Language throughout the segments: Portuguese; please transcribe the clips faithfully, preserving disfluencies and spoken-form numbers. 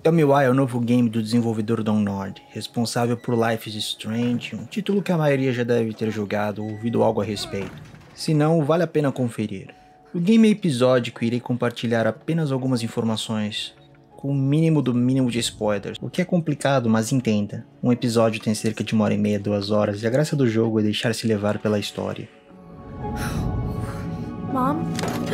Tell Me Why é o novo game do desenvolvedor Dontnod, responsável por Life is Strange, um título que a maioria já deve ter jogado ou ouvido algo a respeito. Se não, vale a pena conferir. O game é episódico e irei compartilhar apenas algumas informações, com o mínimo do mínimo de spoilers, o que é complicado, mas entenda. Um episódio tem cerca de uma hora e meia, duas horas, e a graça do jogo é deixar-se levar pela história. Mom?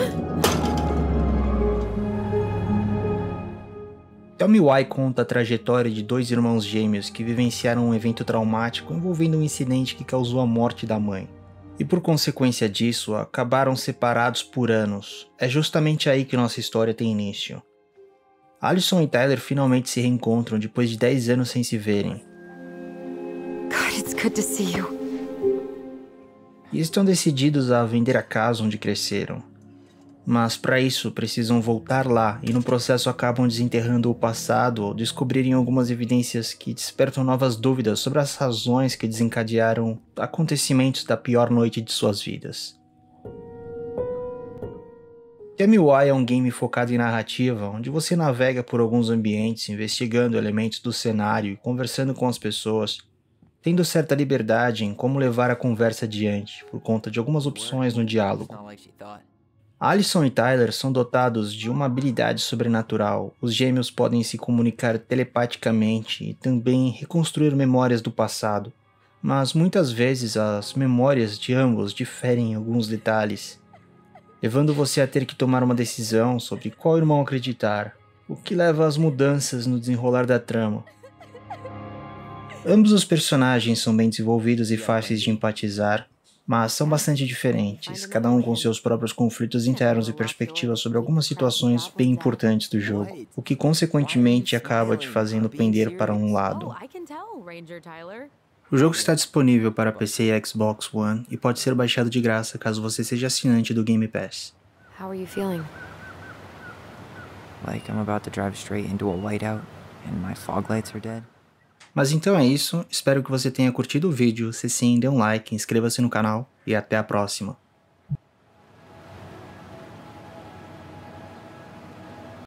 Tell Me Why conta a trajetória de dois irmãos gêmeos que vivenciaram um evento traumático envolvendo um incidente que causou a morte da mãe. E por consequência disso, acabaram separados por anos. É justamente aí que nossa história tem início. Allison e Tyler finalmente se reencontram depois de dez anos sem se verem. God, it's good to see you. E estão decididos a vender a casa onde cresceram. Mas para isso precisam voltar lá e no processo acabam desenterrando o passado ou descobrirem algumas evidências que despertam novas dúvidas sobre as razões que desencadearam acontecimentos da pior noite de suas vidas. Tell Me Why é um game focado em narrativa, onde você navega por alguns ambientes investigando elementos do cenário e conversando com as pessoas, tendo certa liberdade em como levar a conversa adiante por conta de algumas opções no diálogo. Allison e Tyler são dotados de uma habilidade sobrenatural. Os gêmeos podem se comunicar telepaticamente e também reconstruir memórias do passado. Mas muitas vezes as memórias de ambos diferem em alguns detalhes, levando você a ter que tomar uma decisão sobre qual irmão acreditar, o que leva às mudanças no desenrolar da trama. Ambos os personagens são bem desenvolvidos e fáceis de empatizar, mas são bastante diferentes, cada um com seus próprios conflitos internos e perspectivas sobre algumas situações bem importantes do jogo, o que consequentemente acaba te fazendo pender para um lado. O jogo está disponível para P C e Xbox One e pode ser baixado de graça caso você seja assinante do Game Pass. How are you feeling? Like I'm about to drive straight into a whiteout and my fog lights are dead. Mas então é isso, espero que você tenha curtido o vídeo, se sim, dê um like, inscreva-se no canal e até a próxima.